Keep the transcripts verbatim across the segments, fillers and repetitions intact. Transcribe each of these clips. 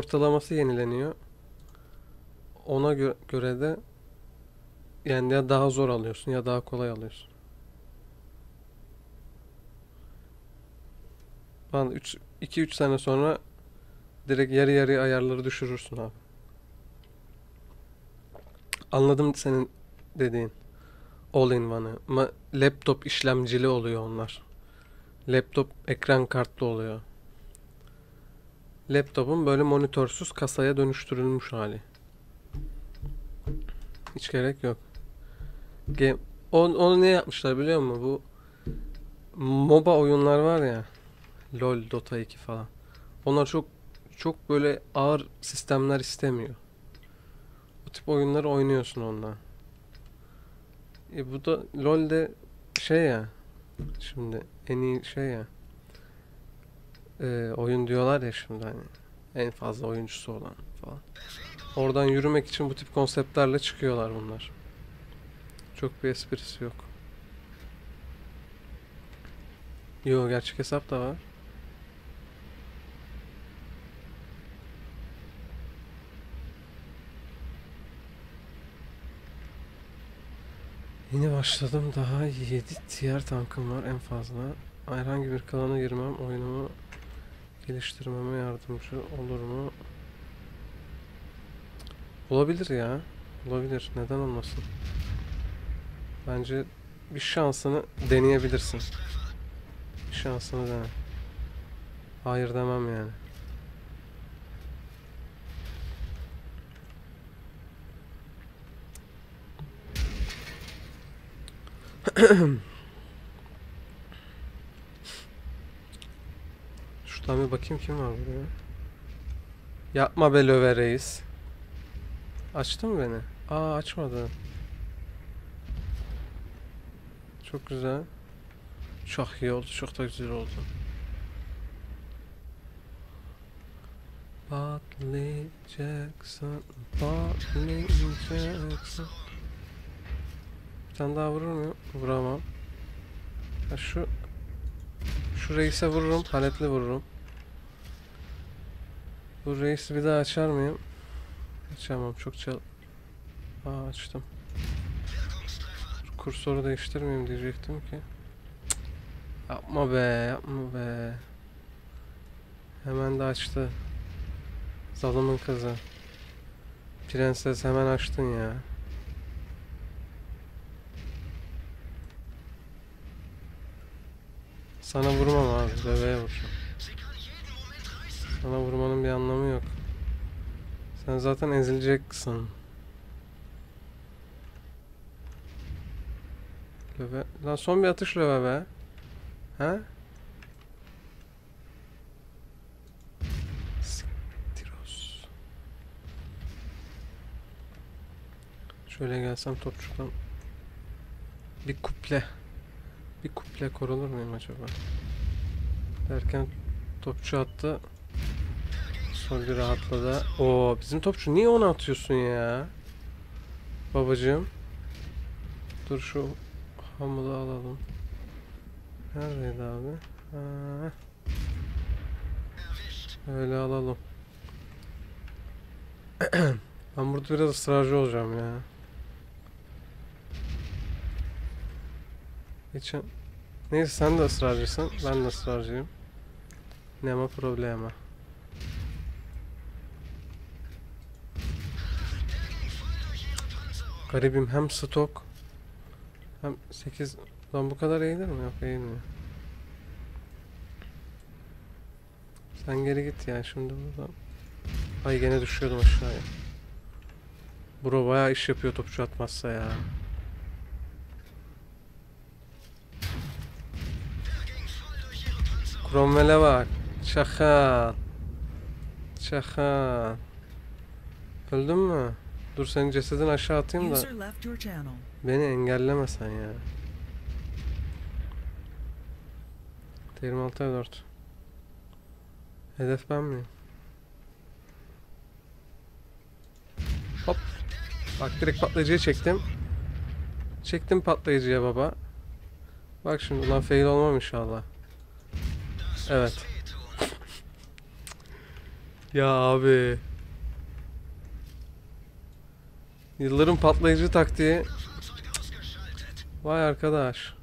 ortalaması yenileniyor. Ona gö göre de yani ya daha zor alıyorsun ya daha kolay alıyorsun. Ben iki üç sene sonra direkt yarı yarıya ayarları düşürürsün abi. Anladım senin dediğin. All-in-one'ı. Ama laptop işlemcili oluyor onlar. Laptop ekran kartlı oluyor. Laptopun böyle monitörsüz kasaya dönüştürülmüş hali. Hiç gerek yok. Game... Onu, onu ne yapmışlar biliyor musun? Bu MOBA oyunlar var ya. LoL, Dota iki falan. Onlar çok çok böyle ağır sistemler istemiyor. Bu tip oyunları oynuyorsun ondan. E bu da LoL'de şey ya. Şimdi en iyi şey ya. E, oyun diyorlar ya şimdi hani. En fazla oyuncusu olan falan. Oradan yürümek için bu tip konseptlerle çıkıyorlar bunlar. Çok bir esprisi yok. Yo, gerçek hesap da var. Yeni başladım, daha yedi tier tankım var en fazla. Herhangi bir klana girmem oyunumu geliştirmeme yardımcı olur mu? Olabilir ya. Olabilir. Neden olmasın? Bence bir şansını deneyebilirsin. Bir şansını dene. Hayır demem yani. Şuradan bir bakayım kim var burada. Yapma be Löwe reis. Açtı mı beni? Aa, açmadı. Çok güzel. Çok iyi oldu. Çok da güzel oldu. Patlayacaksın. Patlayacaksın. Bir tane daha vurur muyum? Vuramam. Ha, şu Şu reise vururum. Paletli vururum. Bu reisi bir daha açar mıyım? Açamam. Çok çal... Aa, açtım. Kursoru değiştirmeyeyim diyecektim ki. Yapma be, yapma be. Hemen de açtı. Zalımın kızı. Prenses, hemen açtın ya. Sana vurmam abi, bebeğe vuracağım. Sana vurmanın bir anlamı yok. Sen zaten ezileceksin. Löve. Lan son bir atış löve be. He? Siktiros. Şöyle gelsem topçudan bir kuple. Bir kuple korulur muyum acaba? Derken topçu attı. Sol bir rahatladı. Oo, bizim topçu niye onu atıyorsun ya? Babacığım. Dur şu hamuru alalım. Neredeydi abi? Ha. Öyle alalım. Ben burada biraz ısrarcı olacağım ya. Geçen... Neyse, sen de ısrarcısın. Ben de ısrarcıyım. Nema problema. Garibim, hem stok hem sekiz. Lan bu kadar eğilir mi? Yok, eğilmiyor. Sen geri git ya şimdi buradan. Ay, gene düşüyordum aşağıya. Bro bayağı iş yapıyor topçu atmazsa ya. Cromwell'e bak. Çakal. Çakal. Öldün mü? Dur, senin cesedini aşağı atayım da. Beni engelleme sen ya. yirmi altı dört. Hedef ben miyim? Hop. Bak, direkt patlayıcıya çektim. Çektim patlayıcıya baba. Bak şimdi, ulan fail olmam inşallah. Evet. Ya abi. Yılların patlayıcı taktiği. Vay arkadaş.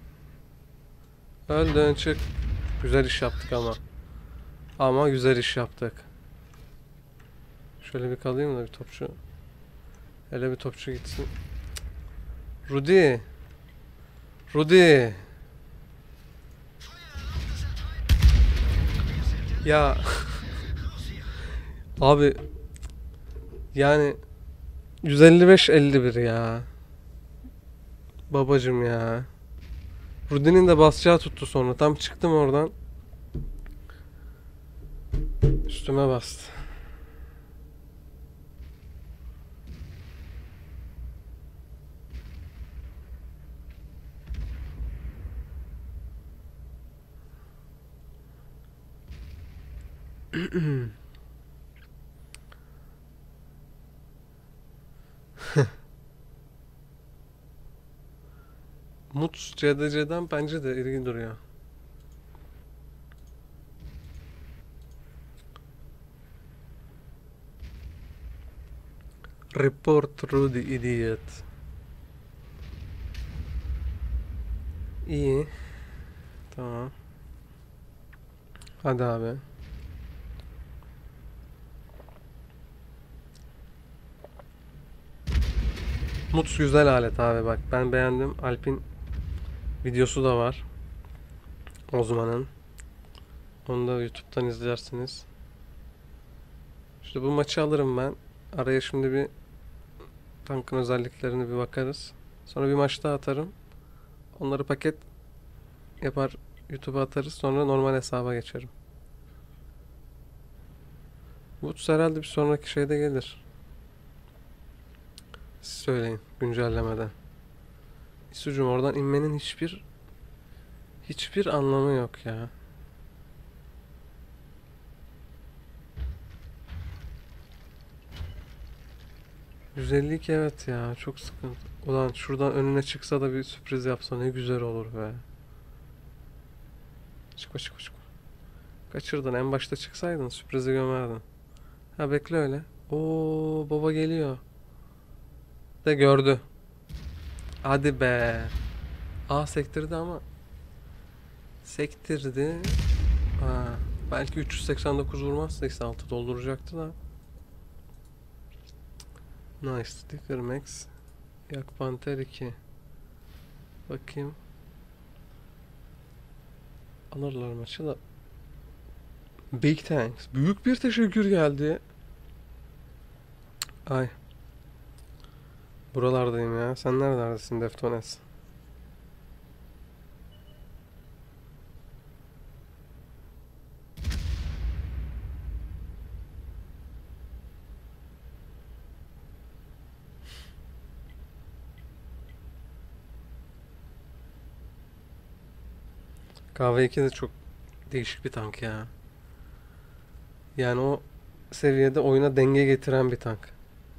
Öldün çık. Güzel iş yaptık ama. Ama güzel iş yaptık. Şöyle bir kalayım da bir topçu. Hele bir topçu gitsin. Rudy. Rudy. Ya abi yani yüz elli beş elli bir ya. Babacım ya. Rudy'nin de basacağı tuttu sonra. Tam çıktım oradan. Üstüme bastı. Mut C D C'den bence de ilgi duruyor. Report Rudy idiot. İyi. Tamam. Hadi abi. Mut güzel alet abi bak. Ben beğendim. Alp'in videosu da var. Ozman'ın. Onu da YouTube'dan izlersiniz. İşte bu maçı alırım ben. Araya şimdi bir tankın özelliklerine bir bakarız. Sonra bir maç daha atarım. Onları paket yapar YouTube'a atarız. Sonra normal hesaba geçerim. Bu herhalde bir sonraki şeyde gelir. Siz söyleyin güncellemeden. İsucum oradan inmenin hiçbir hiçbir anlamı yok ya. yüz elli iki evet ya çok sıkıntı. Ulan şuradan önüne çıksa da bir sürpriz yapsa ne güzel olur be. Çıkma çıkma çıkma. Kaçırdın en başta çıksaydın sürprizi gömerdin. Ha bekle öyle. Oo baba geliyor. De gördü. Hadi be. A sektirdi ama. Sektirdi. Ha, belki üç yüz seksen dokuz vurmazsa ise altı dolduracaktı da. Nice. Sticker Max. Yak Panter iki. Bakayım. Alırlar maçı da. Big thanks. Büyük bir teşekkür geldi. Ay. Buralardayım ya. Sen nerelerdesin Deftones? K V iki de çok değişik bir tank ya. Yani o seviyede oyuna denge getiren bir tank.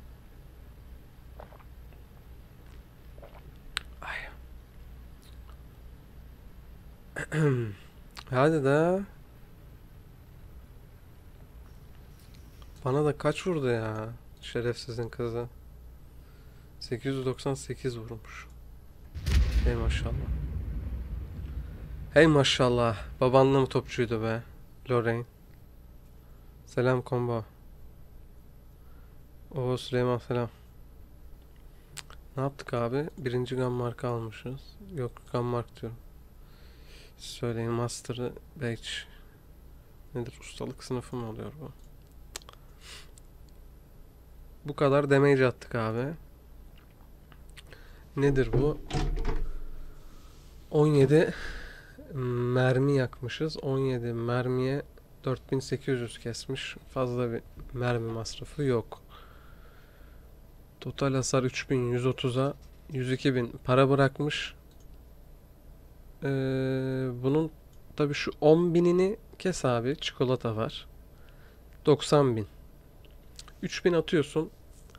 Ay. Hadi de. Bana da kaç vurdu ya? Şerefsizin kızı. sekiz yüz doksan sekiz vurmuş. Hey maşallah. Hey maşallah. Babanla mı topçuydu be? Lorraine. Selam combo. Oo Süleyman selam. Ne yaptık abi? Birinci gun marka almışız. Yok gun mark diyorum. Söyleyin master'ı badge. Nedir? Ustalık sınıfı mı oluyor bu? Bu kadar damage attık abi. Nedir bu? on yedi mermi yakmışız. on yedi mermiye dört bin sekiz yüz kesmiş. Fazla bir mermi masrafı yok. Total hasar üç bin yüz otuza yüz iki bin para bırakmış. Ee, bunun tabi şu on binini kes abi. Çikolata var. doksan bin. üç bin atıyorsun.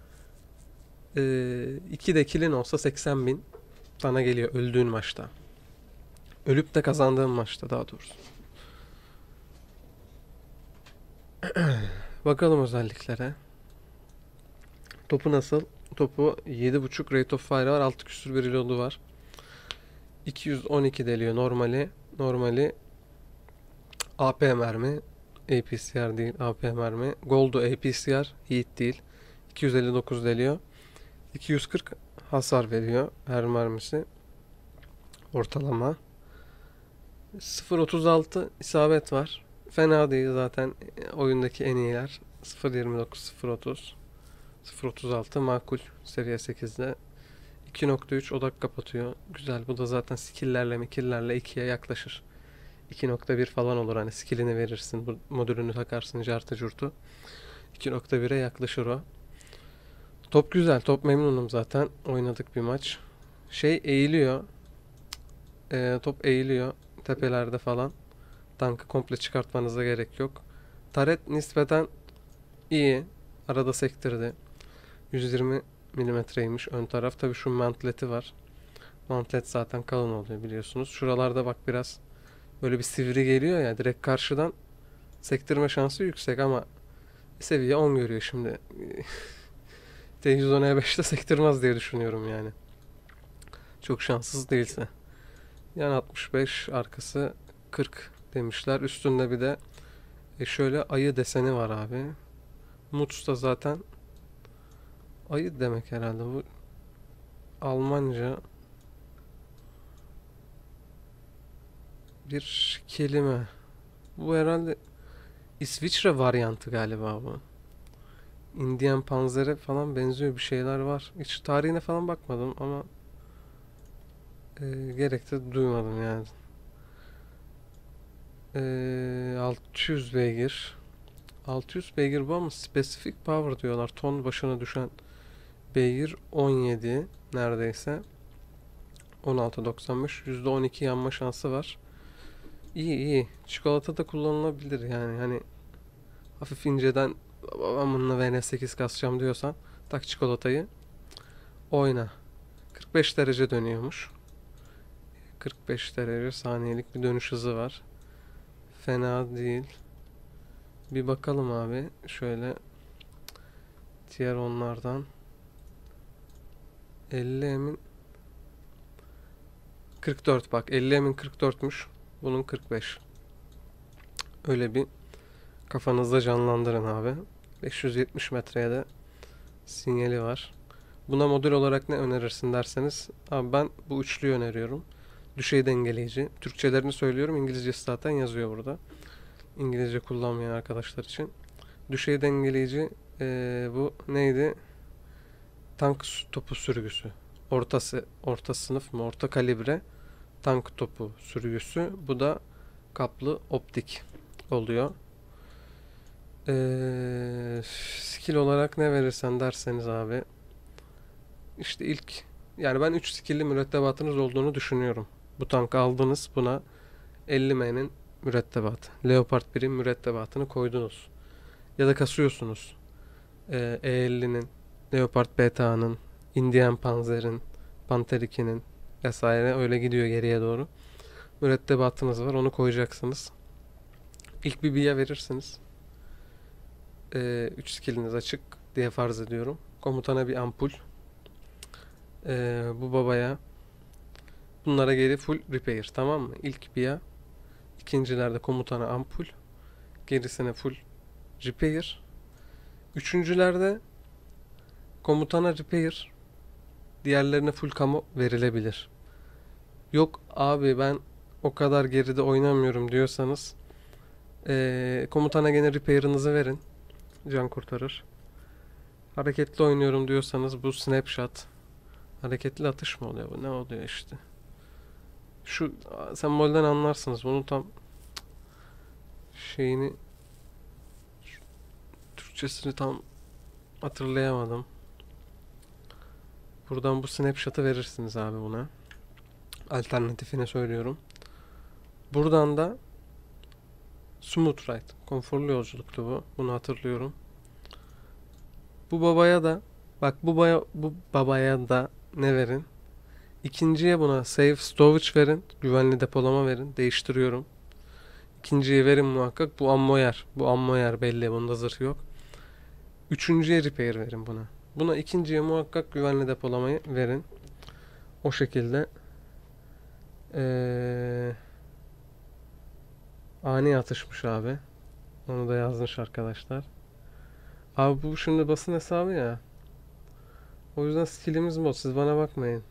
Ee, iki de kilin olsa seksen bin sana geliyor öldüğün maçta. Ölüp de kazandığın maçta daha doğrusu. Bakalım özelliklere. Topu nasıl? Topu yedi buçuk rate of fire var. altı küsür bir reload'u var. iki yüz on iki deliyor normali. Normali A P mermi. A P C R değil, A P mermi. Gold'u A P C R, Heat değil. iki yüz elli dokuz deliyor. iki yüz kırk hasar veriyor her mermisi. Ortalama. sıfır virgül otuz altı isabet var. Fena değil zaten oyundaki en iyiler. sıfır virgül yirmi dokuz, sıfır virgül otuz. sıfır virgül otuz altı makul seviye sekizde. iki nokta üç odak kapatıyor. Güzel. Bu da zaten skill'lerle mikillerle ikiye yaklaşır. iki nokta bir falan olur. Hani skill'ini verirsin. Bu modülünü takarsın. Cartı curtu. iki nokta bire yaklaşır o. Top güzel. Top memnunum zaten. Oynadık bir maç. Şey eğiliyor. Ee, top eğiliyor. Tepelerde falan. Tankı komple çıkartmanıza gerek yok. Taret nispeten iyi. Arada sektirdi. yüz yirmi milimetreymiş ön taraf. Tabi şu mantleti var. Mantlet zaten kalın oluyor biliyorsunuz. Şuralarda bak biraz böyle bir sivri geliyor ya. Direkt karşıdan sektirme şansı yüksek ama seviye on görüyor şimdi. T yüz on E beşte sektirmez diye düşünüyorum yani. Çok şanssız değilse. Yan altmış beş, arkası kırk demişler. Üstünde bir de e şöyle ayı deseni var abi. Muts da zaten ayı demek herhalde bu. Almanca bir kelime. Bu herhalde İsviçre varyantı galiba bu. Indian Panzer'e falan benziyor bir şeyler var. Hiç tarihine falan bakmadım ama e, gerek de duymadım yani. E, altı yüz beygir. altı yüz beygir bu ama specific power diyorlar. Ton başına düşen beygir on yedi neredeyse. on altı doksan beş. yüzde on iki yanma şansı var. İyi iyi. Çikolata da kullanılabilir yani. Hani hafif inceden ben bununla V N sekiz kasacağım diyorsan tak çikolatayı oyna. kırk beş derece dönüyormuş. kırk beş derece saniyelik bir dönüş hızı var. Fena değil. Bir bakalım abi. Şöyle diğer onlardan elli emin kırk dört bak. elli emin kırk dörtmüş. Bunun kırk beş. Öyle bir kafanızda canlandırın abi. beş yüz yetmiş metreye de sinyali var. Buna modül olarak ne önerirsin derseniz abi ben bu üçlüyü öneriyorum. Düşey dengeleyici. Türkçelerini söylüyorum. İngilizcesi zaten yazıyor burada. İngilizce kullanmayan arkadaşlar için. Düşey dengeleyici ee, bu neydi? Tank topu sürgüsü. Ortası, orta sınıf mı? Orta kalibre tank topu sürgüsü. Bu da kaplı optik oluyor. Ee, skill olarak ne verirsen derseniz abi. İşte ilk yani ben üç skill'li mürettebatınız olduğunu düşünüyorum. Bu tankı aldınız, buna elli M'nin mürettebatı. Leopard birin mürettebatını koydunuz. Ya da kasıyorsunuz. Ee, E elli'nin, Leopard Beta'nın, Indian Panzer'in, Panther ikinin vesaire öyle gidiyor geriye doğru. Mürettebatınız var, onu koyacaksınız. İlk bir biya verirsiniz. üç skilliniz açık diye farz ediyorum. Komutana bir ampul. Ee, bu babaya bunlara geri full repair, tamam mı? İlk biya, ikincilerde komutana ampul, gerisine full repair. Üçüncülerde komutana repair, diğerlerine full camo verilebilir. Yok abi ben o kadar geride oynamıyorum diyorsanız ee, komutana gene repair'ınızı verin. Can kurtarır. Hareketli oynuyorum diyorsanız bu snapshot. Hareketli atış mı oluyor bu? Ne oluyor işte? Şu sembolden anlarsınız. Bunu tam şeyini Türkçesini tam hatırlayamadım. Buradan bu snapshot'ı verirsiniz abi buna. Alternatifine söylüyorum. Buradan da Smooth Ride. Konforlu yolculuktu bu. Bunu hatırlıyorum. Bu babaya da bak bu baya, bu babaya da ne verin? İkinciye buna Safe Storage verin. Güvenli depolama verin. Değiştiriyorum. İkinciye verin muhakkak. Bu ammo yer. Bu ammo yer belli. Bunda zırh yok. Üçüncüye repair verin buna. Buna ikinciye muhakkak güvenli depolamayı verin. O şekilde ee, ani atışmış abi. Onu da yazmış arkadaşlar. Abi bu şimdi basın hesabı ya. O yüzden skillimiz bot. Siz bana bakmayın.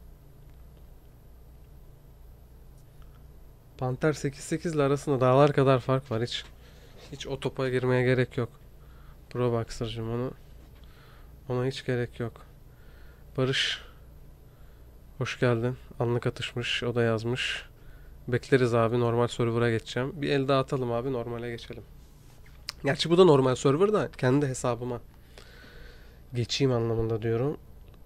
Panter sekiz sekiz ile arasında dağlar kadar fark var. Hiç hiç o topa girmeye gerek yok. Pro Boxer'cım onu ona hiç gerek yok. Barış hoş geldin. Anlık atışmış. O da yazmış. Bekleriz abi. Normal server'a geçeceğim. Bir el daha atalım abi. Normale geçelim. Gerçi bu da normal server da kendi hesabıma geçeyim anlamında diyorum.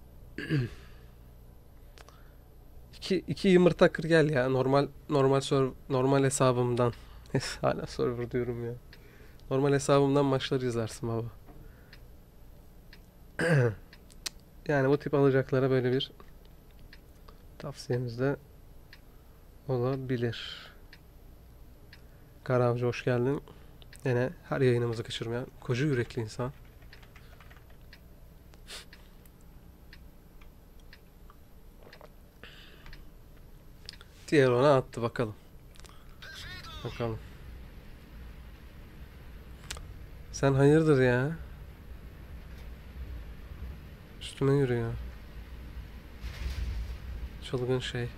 iki, iki yumurta kır gel ya. Normal normal serv, normal hesabımdan. Hala server diyorum ya. Normal hesabımdan maçları izlersin baba. Yani bu tip alacaklara böyle bir tavsiyemiz de olabilir. Karavcı hoş geldin. Yine her yayınımızı kaçırmayan koca yürekli insan. Diğer ona attı bakalım. Bakalım. Sen hayırdır ya? Üstüme yürüyor. Çılgın şey.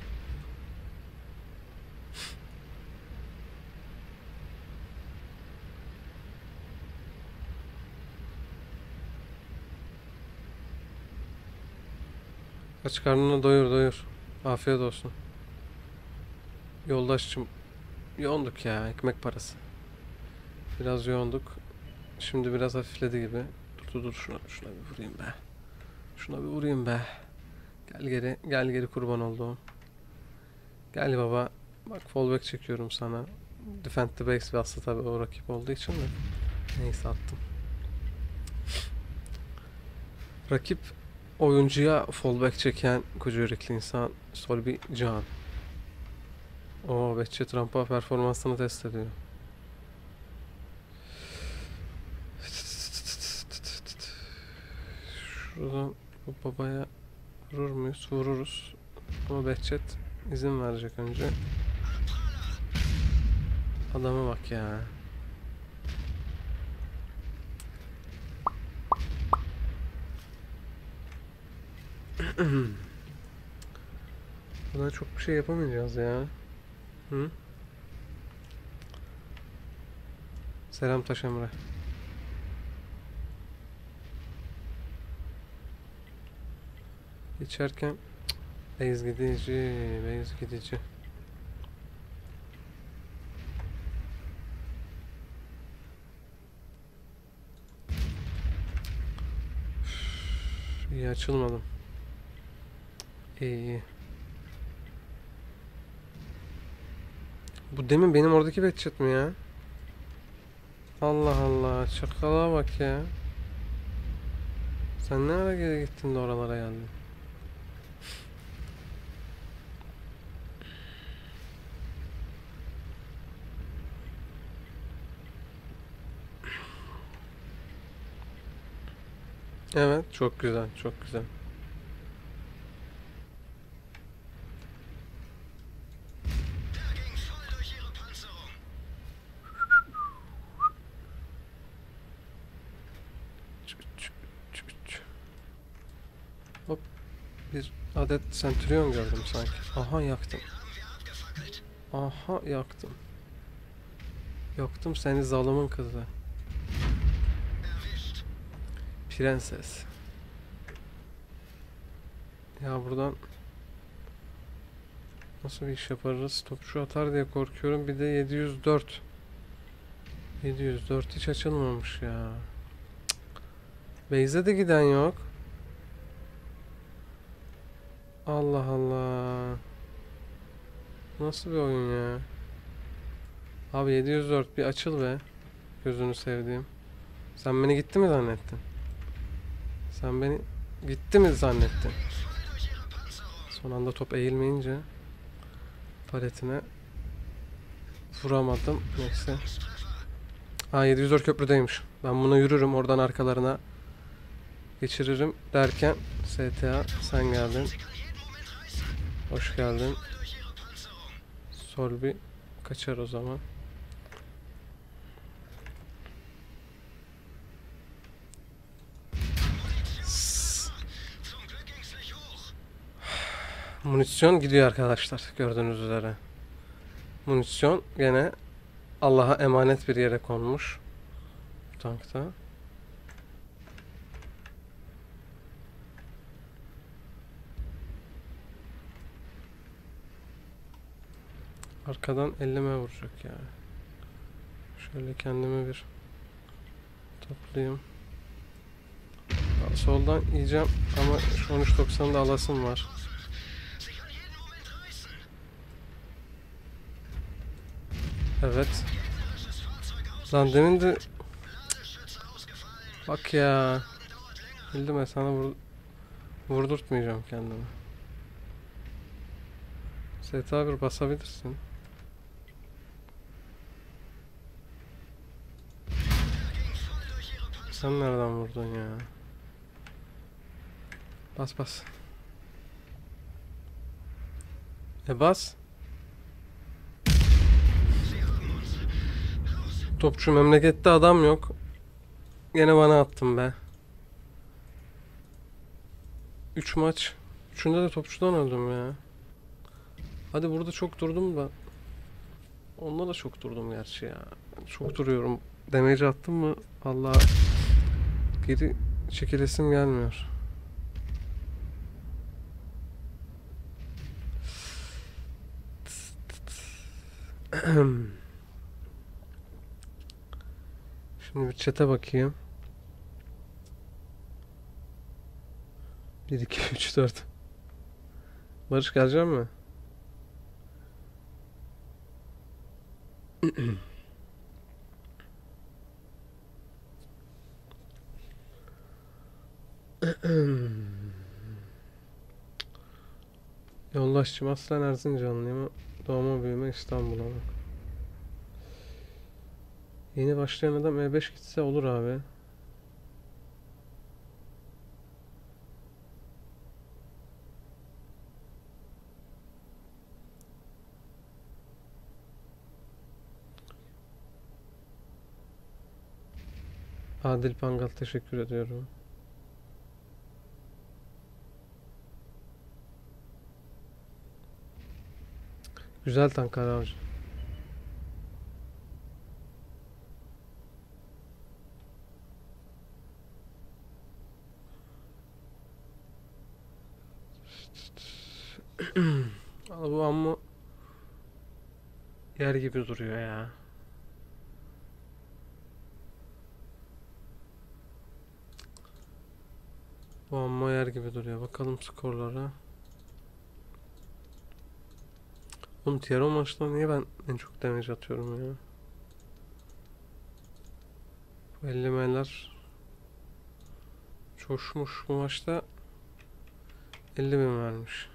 Aç karnını doyur doyur. Afiyet olsun. Yoldaşçım. Yoğunduk ya ekmek parası. Biraz yoğunduk. Şimdi biraz hafifledi gibi. Dur dur dur şuna, şuna bir vurayım be. Şuna bir vurayım be. Gel geri gel geri kurban olduğum. Gel baba. Bak fallback çekiyorum sana. Defend the base bastı tabi o rakip olduğu için de. Neyse attım. Rakip oyuncuya fallback çeken koca yürekli insan Solbi Can. O Behçet rampa performansını test ediyor. Şuradan bu babaya vurur muyuz? Vururuz. Ama Behçet izin verecek önce. Adama bak ya. Buna çok bir şey yapamayacağız ya. Hı? Selam Taş Emre. Geçerken beyz gidici, beyz gidici. Üf, iyi açılmadım. İyi iyi. Bu demin benim oradaki Behçet mi ya? Allah Allah, çakala bak ya. Sen ne ara geri gittin de oralara geldin? Evet, çok güzel, çok güzel. Çü, çü, çü, çü. Hop, bir adet Centurion gördüm sanki. Aha yaktım. Aha yaktım. Yaktım seni zalımın kızı. Prenses. Ya buradan nasıl bir iş yaparız? Topçu atar diye korkuyorum. Bir de yedi yüz dört. yedi yüz dört hiç açılmamış ya. Beyze de giden yok. Allah Allah. Nasıl bir oyun ya? Abi yedi yüz dört bir açıl be. Gözünü sevdiğim. Sen beni gitti mi zannettin? Sen beni gitti mi zannettin? Son anda top eğilmeyince paletine vuramadım. Neyse. Ha, yedi yüz dört köprüdeymiş. Ben buna yürürüm, oradan arkalarına geçiririm derken S T A sen geldin. Hoş geldin. Solbi kaçar o zaman. Munisyon gidiyor arkadaşlar, gördüğünüz üzere. Munisyon gene Allah'a emanet bir yere konmuş. Bu tankta. Arkadan ellime vuracak yani. Şöyle kendimi bir toplayayım. Soldan yiyeceğim ama şu on üç doksan'da alasım var. Evet. Lan demin de... Bak ya. Bildim ben sana vur... vurdurtmayacağım kendimi. S T A bir basabilirsin. Sen nereden vurdun ya? Bas bas. E bas. Topçu memlekette adam yok. Yine bana attım be. üç maç. Üçünde de topçudan öldüm ya. Hadi burada çok durdum da. Onda da çok durdum gerçi ya. Çok duruyorum. Damage attım mı? Vallahi geri çekilesim gelmiyor. Şimdi bir chat'e bakayım. bir, iki, üç, dört. Barış gelecek mi? Yoldaşçım aslen Erzincanlıyım ama doğma büyüme İstanbul'a bak. Yeni başlayan adam E beş gitse olur abi. Adil Pangal teşekkür ediyorum. Güzel tank avcı. Bu amma yer gibi duruyor ya. Bu amma yer gibi duruyor. Bakalım skorlara. Oğlum T R O maçta niye ben en çok damage atıyorum ya? Bu ellimeler coşmuş bu maçta. elli bin vermiş.